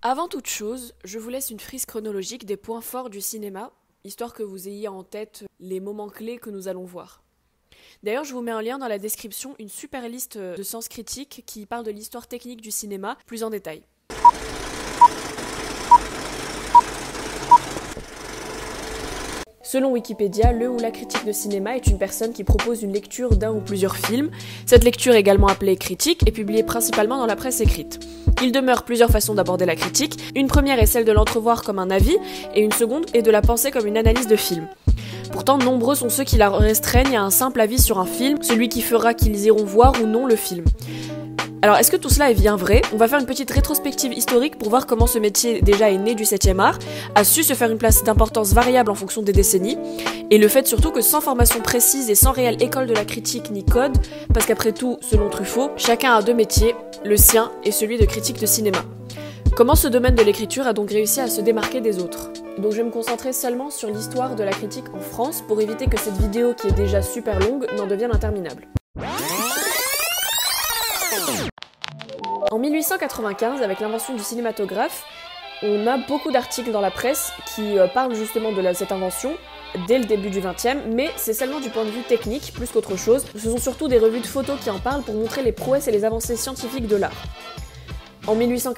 Avant toute chose, je vous laisse une frise chronologique des points forts du cinéma, histoire que vous ayez en tête les moments clés que nous allons voir. D'ailleurs, je vous mets un lien dans la description, une super liste de sens critique qui parle de l'histoire technique du cinéma plus en détail. Selon Wikipédia, le ou la critique de cinéma est une personne qui propose une lecture d'un ou plusieurs films. Cette lecture est également appelée critique et publiée principalement dans la presse écrite. Il demeure plusieurs façons d'aborder la critique. Une première est celle de l'entrevoir comme un avis, et une seconde est de la penser comme une analyse de film. Pourtant, nombreux sont ceux qui la restreignent à un simple avis sur un film, celui qui fera qu'ils iront voir ou non le film. Alors, est-ce que tout cela est bien vrai? On va faire une petite rétrospective historique pour voir comment ce métier déjà est né du 7e art, a su se faire une place d'importance variable en fonction des décennies, et le fait surtout que sans formation précise et sans réelle école de la critique ni code, parce qu'après tout, selon Truffaut, chacun a deux métiers, le sien et celui de critique de cinéma. Comment ce domaine de l'écriture a donc réussi à se démarquer des autres? Donc je vais me concentrer seulement sur l'histoire de la critique en France pour éviter que cette vidéo qui est déjà super longue n'en devienne interminable. En 1895, avec l'invention du cinématographe, on a beaucoup d'articles dans la presse qui parlent justement de cette invention dès le début du XXe, mais c'est seulement du point de vue technique plus qu'autre chose. Ce sont surtout des revues de photos qui en parlent pour montrer les prouesses et les avancées scientifiques de l'art. En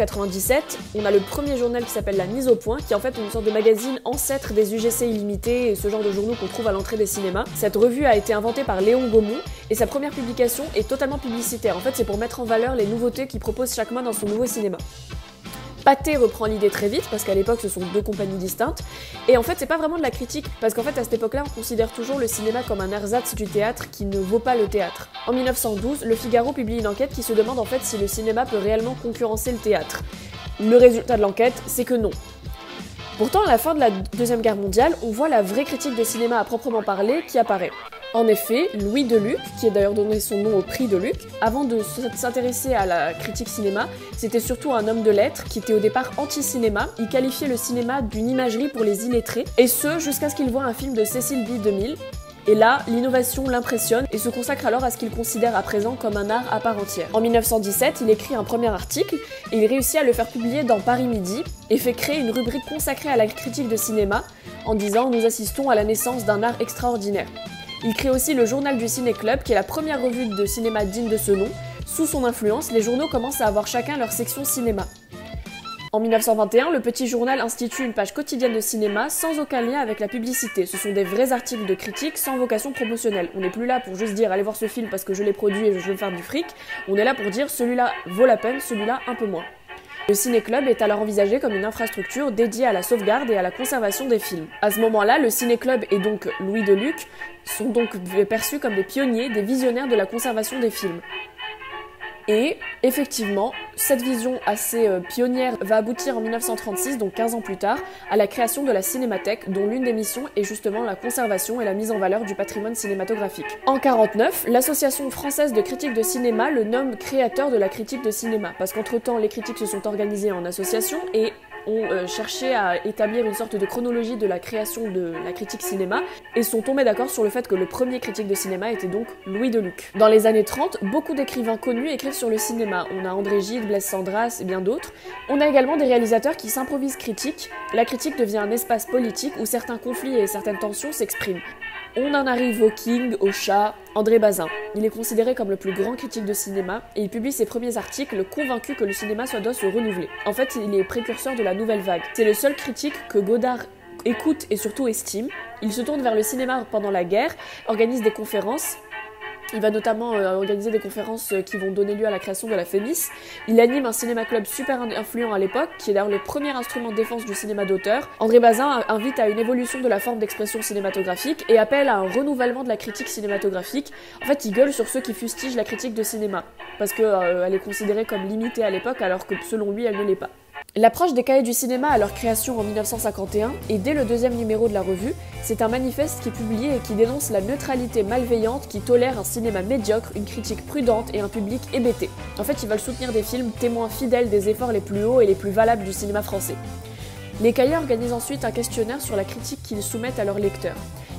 1897, on a le premier journal qui s'appelle La Mise au Point, qui est en fait une sorte de magazine ancêtre des UGC illimités et ce genre de journaux qu'on trouve à l'entrée des cinémas. Cette revue a été inventée par Léon Gaumont et sa première publication est totalement publicitaire. En fait, c'est pour mettre en valeur les nouveautés qu'il propose chaque mois dans son nouveau cinéma. Pathé reprend l'idée très vite, parce qu'à l'époque ce sont deux compagnies distinctes, et en fait c'est pas vraiment de la critique, parce qu'en fait à cette époque-là on considère toujours le cinéma comme un ersatz du théâtre qui ne vaut pas le théâtre. En 1912, Le Figaro publie une enquête qui se demande en fait si le cinéma peut réellement concurrencer le théâtre. Le résultat de l'enquête, c'est que non. Pourtant, à la fin de la Deuxième Guerre mondiale, on voit la vraie critique de cinéma à proprement parler qui apparaît. En effet, Louis Deluc, qui a d'ailleurs donné son nom au prix Deluc, avant de s'intéresser à la critique cinéma, c'était surtout un homme de lettres qui était au départ anti-cinéma. Il qualifiait le cinéma d'une imagerie pour les illettrés, et ce jusqu'à ce qu'il voit un film de Cécile B. 2000. Et là, l'innovation l'impressionne et se consacre alors à ce qu'il considère à présent comme un art à part entière. En 1917, il écrit un premier article et il réussit à le faire publier dans Paris Midi et fait créer une rubrique consacrée à la critique de cinéma en disant « Nous assistons à la naissance d'un art extraordinaire ». Il crée aussi le Journal du Ciné Club, qui est la première revue de cinéma digne de ce nom. Sous son influence, les journaux commencent à avoir chacun leur section cinéma. En 1921, le Petit Journal institue une page quotidienne de cinéma sans aucun lien avec la publicité. Ce sont des vrais articles de critique sans vocation promotionnelle. On n'est plus là pour juste dire « allez voir ce film parce que je l'ai produit et je veux me faire du fric ». On est là pour dire « celui-là vaut la peine, celui-là un peu moins ». Le ciné-club est alors envisagé comme une infrastructure dédiée à la sauvegarde et à la conservation des films. À ce moment-là, le ciné-club et donc Louis Deluc sont donc perçus comme des pionniers, des visionnaires de la conservation des films. Et effectivement, cette vision assez pionnière va aboutir en 1936, donc 15 ans plus tard, à la création de la Cinémathèque, dont l'une des missions est justement la conservation et la mise en valeur du patrimoine cinématographique. En 1949, l'Association française de critiques de cinéma le nomme créateur de la critique de cinéma, parce qu'entre-temps, les critiques se sont organisées en association et ont cherché à établir une sorte de chronologie de la création de la critique cinéma et sont tombés d'accord sur le fait que le premier critique de cinéma était donc Louis Deluc. Dans les années 30, beaucoup d'écrivains connus écrivent sur le cinéma. On a André Gide, Blaise Cendrasse et bien d'autres. On a également des réalisateurs qui s'improvisent critiques. La critique devient un espace politique où certains conflits et certaines tensions s'expriment. On en arrive au King, au chat, André Bazin. Il est considéré comme le plus grand critique de cinéma et il publie ses premiers articles convaincu que le cinéma doit se renouveler. En fait, il est précurseur de la nouvelle vague. C'est le seul critique que Godard écoute et surtout estime. Il se tourne vers le cinéma pendant la guerre, organise des conférences. Il va notamment organiser des conférences qui vont donner lieu à la création de la Fémis. Il anime un cinéma-club super influent à l'époque, qui est d'ailleurs le premier instrument de défense du cinéma d'auteur. André Bazin invite à une évolution de la forme d'expression cinématographique et appelle à un renouvellement de la critique cinématographique. En fait, il gueule sur ceux qui fustigent la critique de cinéma, parce qu'elle est considérée comme limitée à l'époque, alors que selon lui, elle ne l'est pas. L'approche des cahiers du cinéma à leur création en 1951, et dès le deuxième numéro de la revue, c'est un manifeste qui est publié et qui dénonce la neutralité malveillante qui tolère un cinéma médiocre, une critique prudente et un public hébété. En fait, ils veulent soutenir des films témoins fidèles des efforts les plus hauts et les plus valables du cinéma français. Les cahiers organisent ensuite un questionnaire sur la critique qu'ils soumettent à leurs lecteurs.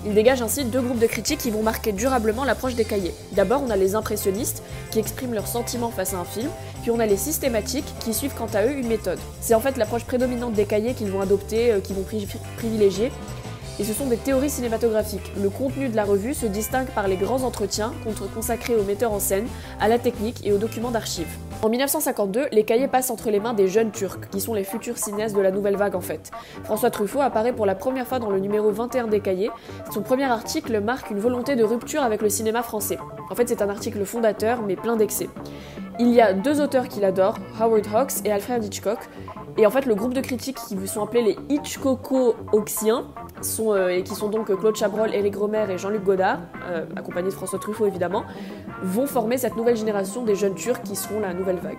Il dégage ainsi deux groupes de critiques qui vont marquer durablement l'approche des cahiers. D'abord, on a les impressionnistes, qui expriment leurs sentiments face à un film, puis on a les systématiques, qui suivent quant à eux une méthode. C'est en fait l'approche prédominante des cahiers qu'ils vont adopter, qu'ils vont privilégier, et ce sont des théories cinématographiques. Le contenu de la revue se distingue par les grands entretiens consacrés aux metteurs en scène, à la technique et aux documents d'archives. En 1952, les cahiers passent entre les mains des jeunes Turcs, qui sont les futurs cinéastes de la nouvelle vague en fait. François Truffaut apparaît pour la première fois dans le numéro 21 des cahiers. Son premier article marque une volonté de rupture avec le cinéma français. En fait, c'est un article fondateur, mais plein d'excès. Il y a deux auteurs qui l'adorent, Howard Hawks et Alfred Hitchcock. Et en fait, le groupe de critiques qui sont appelés les Hitchcocko-Hawksiens, et qui sont donc Claude Chabrol, Éric Rohmer et Jean-Luc Godard, accompagnés de François Truffaut évidemment, vont former cette nouvelle génération des jeunes Turcs qui seront la nouvelle vague.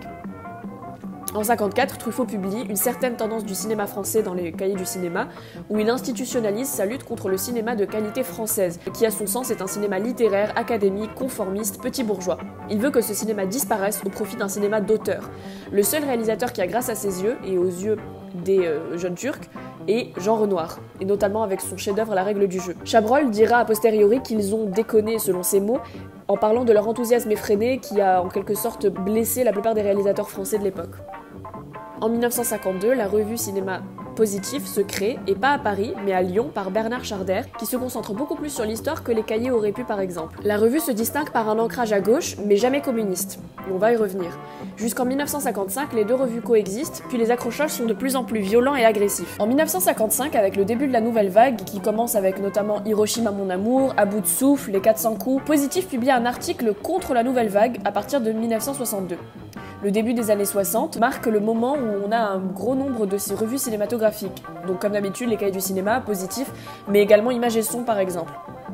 En 1954, Truffaut publie Une certaine tendance du cinéma français dans les cahiers du cinéma, où il institutionnalise sa lutte contre le cinéma de qualité française, qui à son sens est un cinéma littéraire, académique, conformiste, petit bourgeois. Il veut que ce cinéma disparaisse au profit d'un cinéma d'auteur. Le seul réalisateur qui a grâce à ses yeux, et aux yeux des jeunes Turcs, est Jean Renoir, et notamment avec son chef-d'œuvre La règle du jeu. Chabrol dira a posteriori qu'ils ont déconné, selon ses mots, en parlant de leur enthousiasme effréné qui a en quelque sorte blessé la plupart des réalisateurs français de l'époque. En 1952, la revue Cinéma Positif se crée, et pas à Paris, mais à Lyon par Bernard Charder, qui se concentre beaucoup plus sur l'histoire que les cahiers auraient pu par exemple. La revue se distingue par un ancrage à gauche, mais jamais communiste. On va y revenir. Jusqu'en 1955, les deux revues coexistent, puis les accrochages sont de plus en plus violents et agressifs. En 1955, avec le début de la nouvelle vague, qui commence avec notamment Hiroshima mon amour, À bout de souffle, Les 400 coups, Positif publie un article contre la nouvelle vague à partir de 1962. Le début des années 60 marque le moment où on a un gros nombre de ces revues cinématographiques. Donc comme d'habitude, les cahiers du cinéma, Positif, mais également Images et Son par exemple.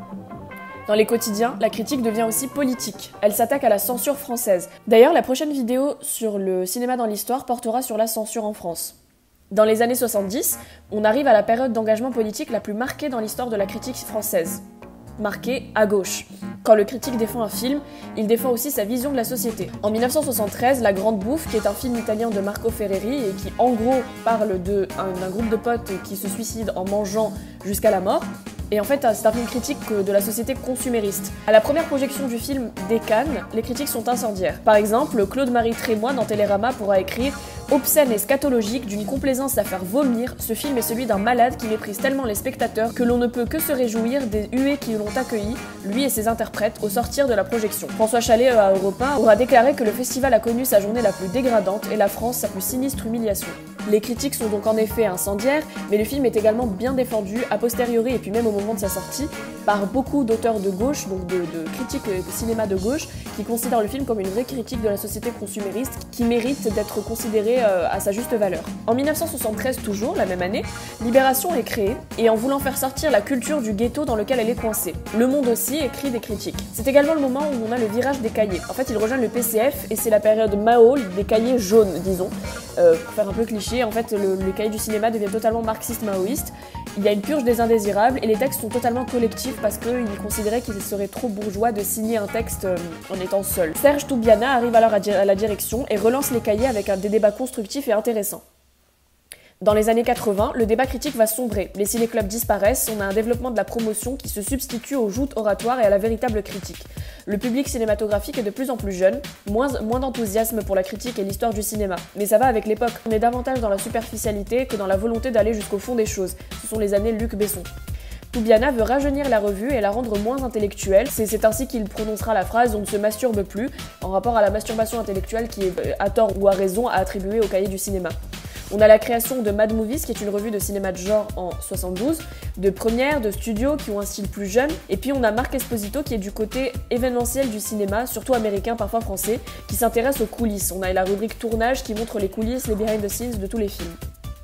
Dans les quotidiens, la critique devient aussi politique. Elle s'attaque à la censure française. D'ailleurs, la prochaine vidéo sur le cinéma dans l'histoire portera sur la censure en France. Dans les années 70, on arrive à la période d'engagement politique la plus marquée dans l'histoire de la critique française. Marquée à gauche. Quand le critique défend un film, il défend aussi sa vision de la société. En 1973, La Grande Bouffe, qui est un film italien de Marco Ferreri et qui en gros parle d'un groupe de potes qui se suicident en mangeant jusqu'à la mort, et en fait c'est un film critique de la société consumériste. À la première projection du film des Cannes, les critiques sont incendiaires. Par exemple, Claude-Marie Trémois dans Télérama pourra écrire « Obscène et scatologique, d'une complaisance à faire vomir, ce film est celui d'un malade qui méprise tellement les spectateurs que l'on ne peut que se réjouir des huées qui l'ont accueilli, lui et ses interprètes, au sortir de la projection. » François Chalais à Europe 1 aura déclaré que le festival a connu sa journée la plus dégradante et la France sa plus sinistre humiliation. Les critiques sont donc en effet incendiaires, mais le film est également bien défendu, a posteriori et puis même au moment de sa sortie, par beaucoup d'auteurs de gauche, donc de critiques de cinéma de gauche, qui considèrent le film comme une vraie critique de la société consumériste, qui mérite d'être considérée à sa juste valeur. En 1973 toujours, la même année, Libération est créée, et en voulant faire sortir la culture du ghetto dans lequel elle est coincée. Le Monde aussi écrit des critiques. C'est également le moment où on a le virage des cahiers. En fait, ils rejoignent le PCF, et c'est la période Mao des cahiers jaunes, disons. Pour faire un peu cliché, en fait, le cahier du cinéma devient totalement marxiste-maoïste. Il y a une purge des indésirables, et les textes sont totalement collectifs parce qu'ils considéraient qu'il serait trop bourgeois de signer un texte en étant seul. Serge Toubiana arrive alors à la direction et relance les cahiers avec des débats constructifs et intéressants. Dans les années 80, le débat critique va sombrer, les ciné-clubs disparaissent, on a un développement de la promotion qui se substitue aux joutes oratoires et à la véritable critique. Le public cinématographique est de plus en plus jeune, moins d'enthousiasme pour la critique et l'histoire du cinéma. Mais ça va avec l'époque, on est davantage dans la superficialité que dans la volonté d'aller jusqu'au fond des choses. Ce sont les années Luc Besson. Toubiana veut rajeunir la revue et la rendre moins intellectuelle, c'est ainsi qu'il prononcera la phrase « on ne se masturbe plus » en rapport à la masturbation intellectuelle qui est, à tort ou à raison, attribuée au cahier du cinéma. On a la création de Mad Movies, qui est une revue de cinéma de genre en 72, de Première, de Studio, qui ont un style plus jeune, et puis on a Marc Esposito, qui est du côté événementiel du cinéma, surtout américain, parfois français, qui s'intéresse aux coulisses. On a la rubrique tournage qui montre les coulisses, les behind the scenes de tous les films.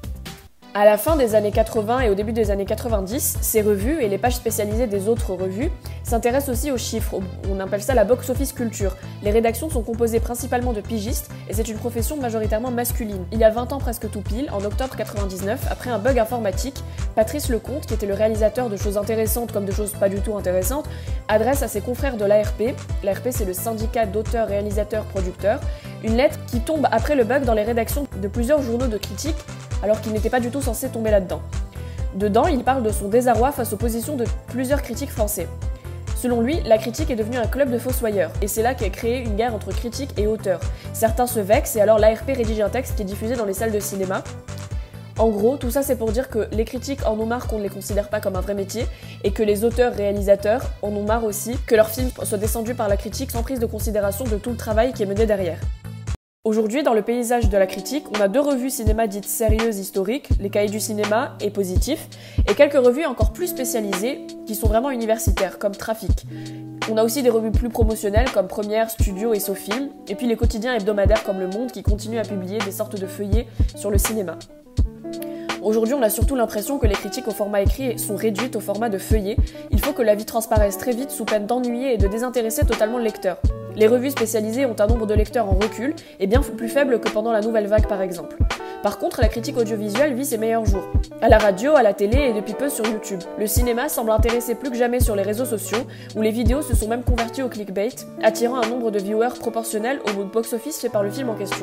À la fin des années 80 et au début des années 90, ces revues et les pages spécialisées des autres revues s'intéressent aussi aux chiffres, on appelle ça la box-office culture. Les rédactions sont composées principalement de pigistes et c'est une profession majoritairement masculine. Il y a 20 ans presque tout pile, en octobre 99, après un bug informatique, Patrice Lecomte, qui était le réalisateur de choses intéressantes comme de choses pas du tout intéressantes, adresse à ses confrères de l'ARP, l'ARP c'est le syndicat d'auteurs, réalisateurs, producteurs, une lettre qui tombe après le bug dans les rédactions de plusieurs journaux de critiques alors qu'il n'était pas du tout censé tomber là-dedans. Dedans, il parle de son désarroi face aux positions de plusieurs critiques français. Selon lui, la critique est devenue un club de fossoyeurs, et c'est là qu'est créée une guerre entre critiques et auteurs. Certains se vexent et alors l'ARP rédige un texte qui est diffusé dans les salles de cinéma. En gros, tout ça c'est pour dire que les critiques en ont marre qu'on ne les considère pas comme un vrai métier, et que les auteurs-réalisateurs en ont marre aussi que leurs films soient descendus par la critique sans prise de considération de tout le travail qui est mené derrière. Aujourd'hui, dans le paysage de la critique, on a 2 revues cinéma dites sérieuses historiques, les Cahiers du cinéma et Positif, et quelques revues encore plus spécialisées, qui sont vraiment universitaires, comme Trafic. On a aussi des revues plus promotionnelles, comme Première, Studio et SoFilm, et puis les quotidiens hebdomadaires comme Le Monde, qui continuent à publier des sortes de feuillets sur le cinéma. Aujourd'hui, on a surtout l'impression que les critiques au format écrit sont réduites au format de feuillet. Il faut que la vie transparaisse très vite sous peine d'ennuyer et de désintéresser totalement le lecteur. Les revues spécialisées ont un nombre de lecteurs en recul et bien plus faible que pendant la Nouvelle Vague par exemple. Par contre, la critique audiovisuelle vit ses meilleurs jours. À la radio, à la télé et depuis peu sur YouTube. Le cinéma semble intéresser plus que jamais sur les réseaux sociaux, où les vidéos se sont même converties au clickbait, attirant un nombre de viewers proportionnel au box-office fait par le film en question.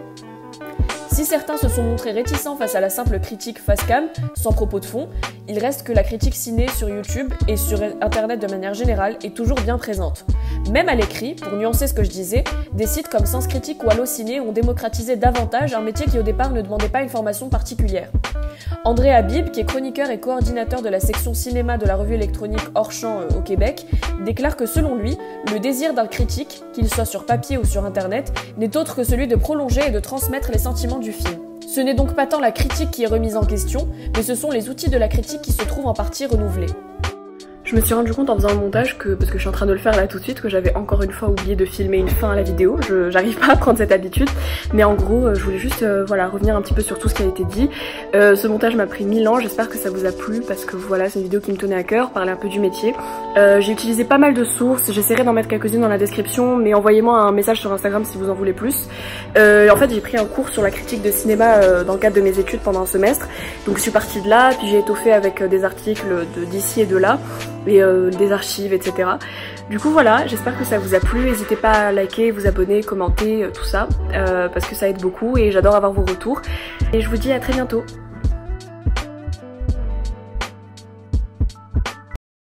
Si certains se sont montrés réticents face à la simple critique face-cam, sans propos de fond, il reste que la critique ciné sur YouTube et sur Internet de manière générale est toujours bien présente. Même à l'écrit, pour nuancer ce que je disais, des sites comme Sens Critique ou Allociné ont démocratisé davantage un métier qui au départ ne demandait pas une formation particulière. André Habib, qui est chroniqueur et coordinateur de la section cinéma de la revue électronique Hors Champ au Québec, déclare que selon lui, le désir d'un critique, qu'il soit sur papier ou sur Internet, n'est autre que celui de prolonger et de transmettre les sentiments du film. Ce n'est donc pas tant la critique qui est remise en question, mais ce sont les outils de la critique qui se trouvent en partie renouvelés. Je me suis rendu compte en faisant le montage parce que je suis en train de le faire là tout de suite, que j'avais encore une fois oublié de filmer une fin à la vidéo. J'arrive pas à prendre cette habitude, mais en gros, je voulais juste voilà, revenir un petit peu sur tout ce qui a été dit. Ce montage m'a pris 1000 ans, j'espère que ça vous a plu, parce que voilà, c'est une vidéo qui me tenait à cœur, parler un peu du métier. J'ai utilisé pas mal de sources, j'essaierai d'en mettre quelques-unes dans la description, mais envoyez-moi un message sur Instagram si vous en voulez plus. En fait, j'ai pris un cours sur la critique de cinéma dans le cadre de mes études pendant un semestre, donc je suis partie de là, puis j'ai étoffé avec des articles d'ici et de là, et des archives, etc. Du coup voilà, j'espère que ça vous a plu, n'hésitez pas à liker, vous abonner, commenter, tout ça, parce que ça aide beaucoup et j'adore avoir vos retours. Et je vous dis à très bientôt.